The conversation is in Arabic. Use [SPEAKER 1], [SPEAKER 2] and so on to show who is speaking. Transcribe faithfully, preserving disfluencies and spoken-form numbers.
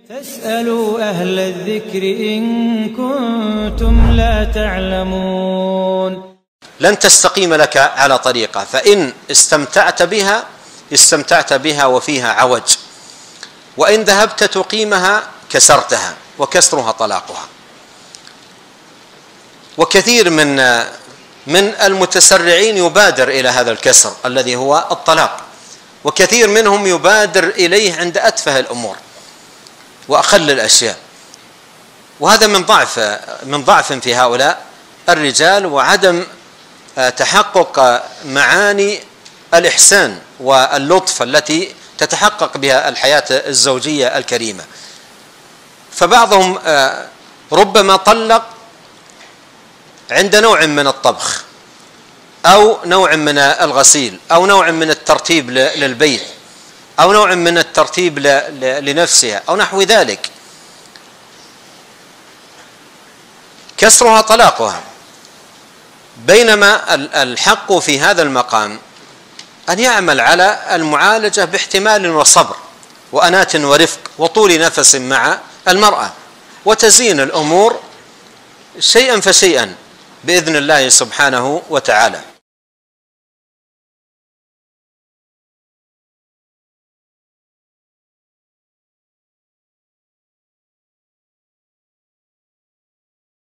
[SPEAKER 1] فاسألوا أهل الذكر إن كنتم لا تعلمون.
[SPEAKER 2] لن تستقيم لك على طريقة، فإن استمتعت بها استمتعت بها وفيها عوج، وإن ذهبت تقيمها كسرتها، وكسرها طلاقها. وكثير من من المتسرعين يبادر إلى هذا الكسر الذي هو الطلاق، وكثير منهم يبادر إليه عند أتفه الأمور وأقل الأشياء، وهذا من ضعف من ضعف في هؤلاء الرجال، وعدم تحقق معاني الإحسان واللطف التي تتحقق بها الحياة الزوجية الكريمة. فبعضهم ربما طلق عند نوع من الطبخ أو نوع من الغسيل أو نوع من الترتيب للبيت أو نوع من الترتيب لنفسها أو نحو ذلك، كسرها طلاقها. بينما الحق في هذا المقام أن يعمل على المعالجة باحتمال وصبر وأناة ورفق وطول نفس مع المرأة، وتزيين الأمور شيئا فشيئا بإذن الله سبحانه وتعالى.